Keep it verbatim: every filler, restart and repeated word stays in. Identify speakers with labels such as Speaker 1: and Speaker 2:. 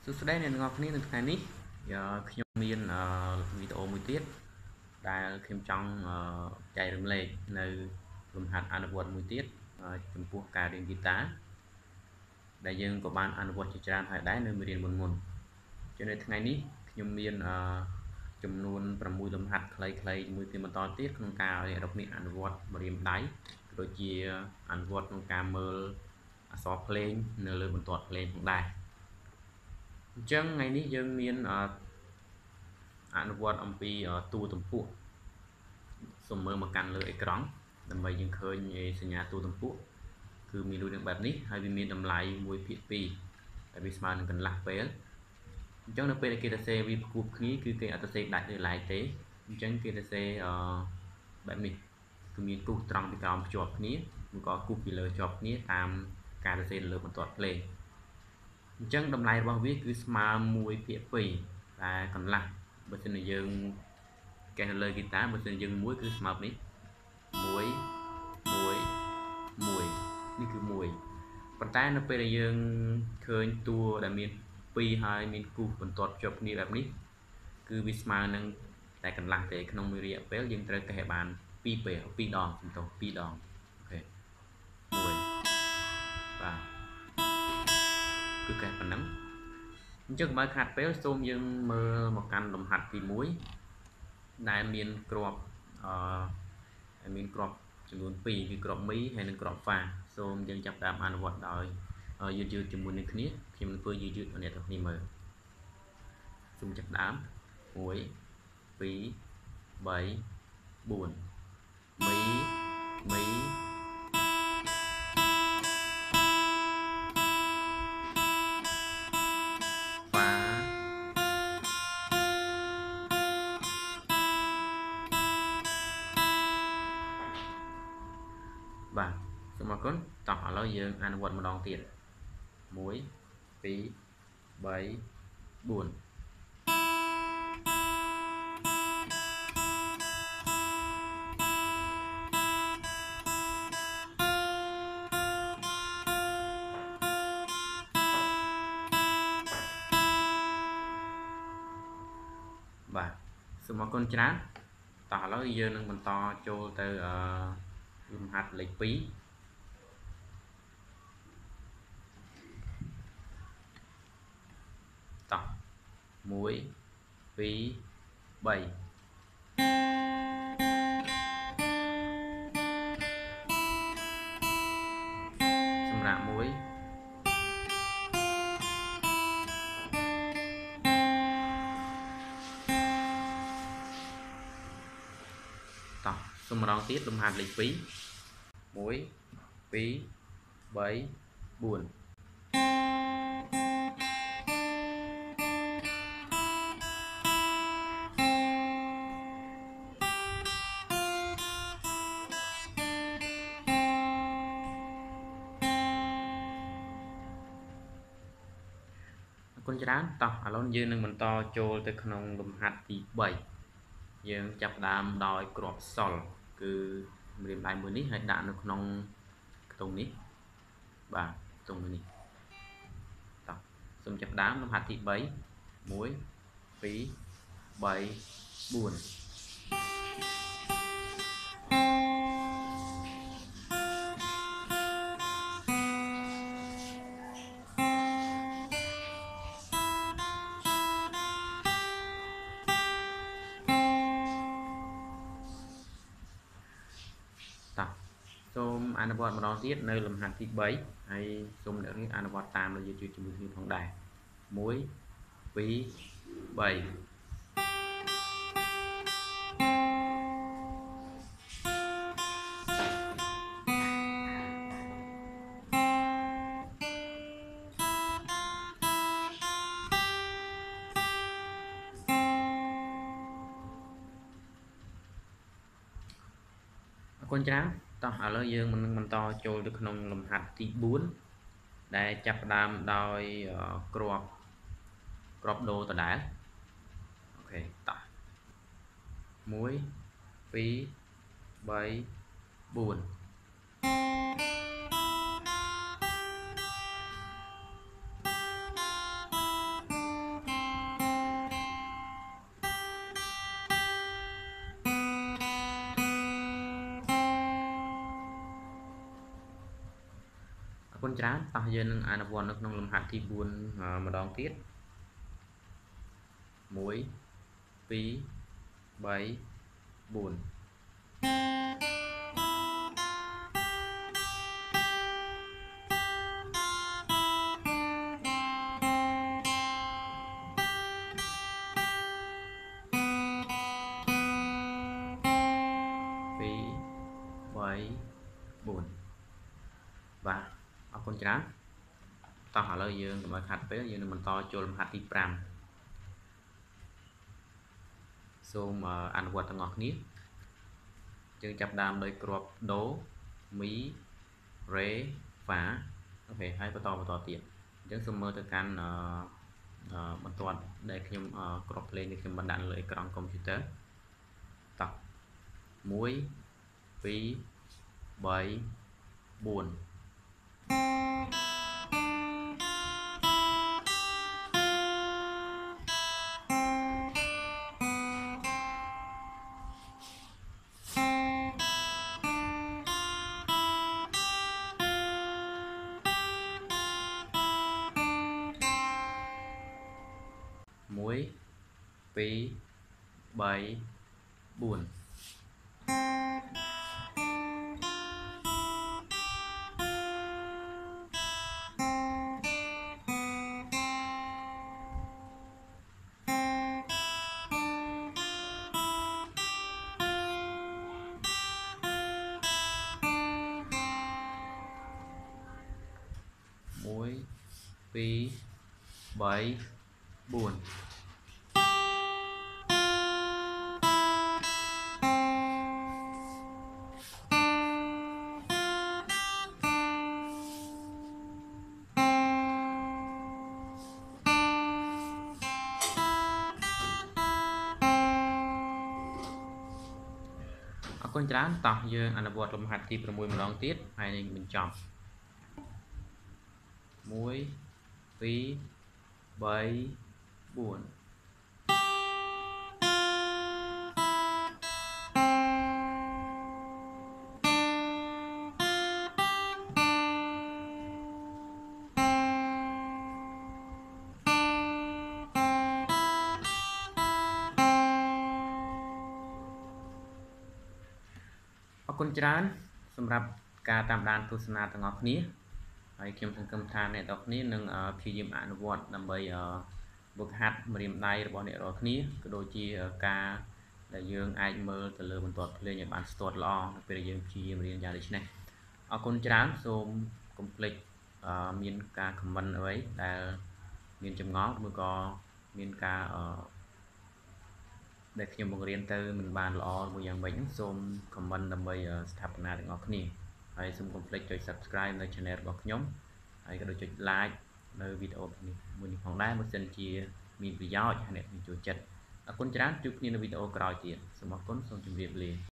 Speaker 1: សួស្តីអ្នកទាំងអស់គ្នានៅថ្ងៃនេះខ្ញុំមានវីដេអូមួយទៀតដែលខ្ញុំចង់ចែករំលែកនៅលំហាត់អនុវត្តមួយទៀតចំពោះការរៀនហ្គីតាដែលយើងក៏បានអនុវត្តជាច្រើនហើយដែរនៅមេរៀនមុនមុនជានៅថ្ងៃនេះខ្ញុំមានចំនួនប្រាំមួយលំហាត់ខ្លីៗមួយទៀតបន្តទៀតក្នុងការឲ្យអ្នកនរអនុវត្តម្រាមដៃដូចជាអនុវត្តក្នុងការមើលអក្សរភ្លេងនៅលើបន្ទាត់ភ្លេងផងដែរអញ្ចឹងថ្ងៃនេះយើងមានអនុវត្តអំពីតួទំព័រសូមមើលមកកាន់លើអេក្រង់ដើម្បីយើងឃើញសញ្ញាតួទំព័រគឺមានដូចនឹងបែបនេះហើយវាមានតម្លៃមួយភាគពីរដែលវាស្មើនឹងកន្លះពេលអញ្ចឹងនៅពេលដែលគេសរសេរវាផ្គូផ្គ្នាគឺគេអត់សរសេរដាច់ដោយឡែកទេអញ្ចឹងគេសរសេរបែបនេះគឺមានគូសត្រង់ពីក្រោមភ្ជាប់គ្នាឬក៏គូសពីលើជាប់គ្នាតាមការសរសេរលើបន្ទាត់ភ្លេងអញ្ចឹងតម្លៃរបស់វាគឺស្មើមួយភាគពីរតែកន្លះបើសិនជាយើងកេះនៅលើហ្គីតាបើសិនជាយើងមួយគឺស្មើនេះមួយមួយមួយនេះគឺមួយប៉ុន្តែនៅពេលដែលយើងឃើញតួដែលមានពីរហើយមានគូសបន្ទាត់ជាប់គ្នាបែបនេះគឺវាស្មើនឹងតែកន្លះទេក្នុងមួយរយៈពេលយើងត្រូវកេះឲ្យបានពីរពេលពីរដងសំទោសពីរដងអូខេមួយបាទគឺកេះប៉ុណ្ណឹងអញ្ចឹងបើខាត់ពេលសូមយើងមើលមកកាន់លំហាត់ទីមួយដែលមានក្របអឺមានក្របចំនួនពីរគឺក្របមីហើយនិងក្របហ្វាសូមយើងចាប់ដើមអនុវត្តដោយយឺតយឺតជាមួយនឹងគ្នាខ្ញុំនឹងធ្វើយឺតយឺតឲ្យអ្នកទាំងគ្នាមើលសូមចាប់ដើមមួយពីរបីបួនមីមីបាទសូមអរគុណតោះឥឡូវយើងអនុវត្តម្ដងទៀតមួយពីរបីបួនបាទសូមអរគុណច្រើនតោះឥឡូវយើងនឹងបន្តចូលទៅអឺលំហាត់លេខពីរតោះមួយពីរបីសម្រាប់មួយតោះសូមម្ដងទៀតលំហាត់លេខពីរមួយពីរបីបួនអរគុណច្រើនតោះឥឡូវយើងនឹងបន្តចូលទៅក្នុងលំហាត់ទីបីយើងចាប់ផ្ដើមដោយគ្រាប់សល់គឺម្រាមដៃមួយនេះហើយដាក់នៅក្នុងខ្ទង់នេះបាទខ្ទង់នេះតោះសូមចាប់ផ្ដើមលំហាត់ទីបីមួយពីរបីបួនសូមអនុវត្តម្ដងទៀតនៅលំហាត់ទីបីហើយសូមអ្នករៀនអនុវត្តតាមលើYouTubeជាមួយគ្នាផងដែរមួយពីរបីអរគុណច្រើនតោះឥឡូវយើងនឹងបន្តចូលទៅក្នុងលំហាត់ទីបួនដែលចាប់ផ្ដើមដោយគ្រាប់គ្រាប់ដូដដែលអូខេតោះមួយពីរបីបួនច្រើនតោះយើងនឹងអនុវត្តនៅក្នុងលំហាត់ទីបួនម្ដងទៀតមួយពីរបីបួនពីរបីបួនបាទអរគុណច្រើនតោះឥឡូវយើងកុំឲ្យខាត់ពេលយើងនឹងបន្តចូលលំហាត់ទីប្រាំសូមអនុវត្តទាំងអស់គ្នាយើងចាប់ដើមដោយគ្រាប់ដូមីរ៉េហ្វាអូខេហើយបន្តបន្តទៀតអញ្ចឹងសូមមើលទៅកាន់បន្ទាត់ដែលខ្ញុំគ្រាប់ភ្លេងនេះខ្ញុំបានដាក់លើអេក្រង់កុំព្យូទ័រតោះមួយពីរបីបួនមួយពីរបីបួនមួយពីរបីបួនអរគុណច្រើនតោះយើងអនុវត្តលំហាត់ទីប្រាំមួយម្ដងទៀតហើយនឹងបញ្ចប់មួយពីរបីបួនអរគុណច្រើនសម្រាប់ការតាមដានទស្សនាទាំងអស់គ្នាហើយខ្ញុំសង្ឃឹមថាអ្នកទាំងគ្នានឹងព្យាយាមអនុវត្តដើម្បីវឹកហាត់ម្រាមដៃរបស់អ្នករាល់គ្នាក៏ដូចជាការដែលយើងអាចមើលទៅលើបន្ទាត់ភ្លេងឲ្យបានស្ទាត់ល្អនៅពេលយើងព្យាយាមរៀនយ៉ាងដូចនេះអរគុណច្រើនសូមកុំភ្លេចមានការ comment អ្វីដែលមានចម្ងល់ឬក៏មានការដែលខ្ញុំបង្រៀនទៅមិនបានល្អមួយយ៉ាងម៉េចសូម comment ដើម្បីស្ថាបនាទាំងអស់គ្នាហើយសូមកុំភ្លេចចុច subscribe នៅ channel របស់ខ្ញុំហើយក៏ដូចចុច like នៅវីដេអូនេះមួយនេះផងដែរបើសិនជាមានប្រយោជន៍ហើយអ្នកចូលចិត្តអរគុណច្រើនជួបគ្នានៅវីដេអូក្រោយទៀតសូមអរគុណសូមជម្រាបលា